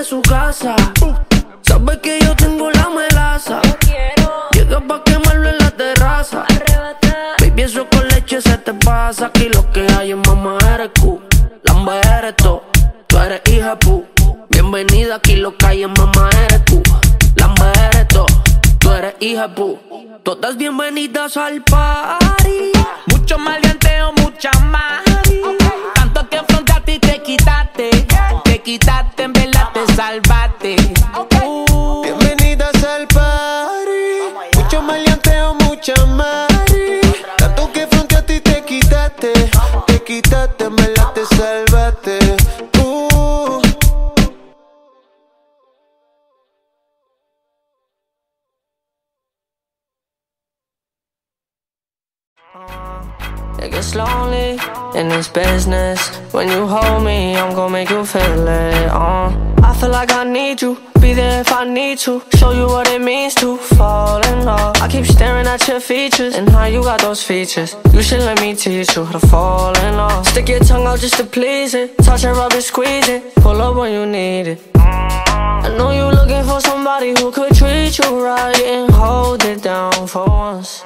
su casa. Sabe que yo tengo la melaza. Llega pa' quemarlo en la terraza. Baby, eso con leche se te pasa. Aquí lo que hay es mamá eres Q. Lamba eres tú, tú eres hija de pu. Bienvenida, aquí lo que hay es mamá eres Q. Lamba eres tú eres hija de pu. Todas bienvenidas al party. Mucho maleanteo, mucha más. Tanto que frente a ti te quitaste. Te quitaste, en verdad te salvaste. Bienvenidas al party. Mucho maleanteo, mucha más. Tanto que frente a ti te quitaste. Te quitaste, en verdad te salvaste. It gets lonely in this business. When you hold me, I'm gon' make you feel it. I feel like I need you, be there if I need to. Show you what it means to fall in love. I keep staring at your features and how you got those features. You should let me teach you how to fall in love. Stick your tongue out just to please it. Touch it, rub it, squeeze it. Pull up when you need it. I know you looking for somebody who could treat you right and hold it down for once.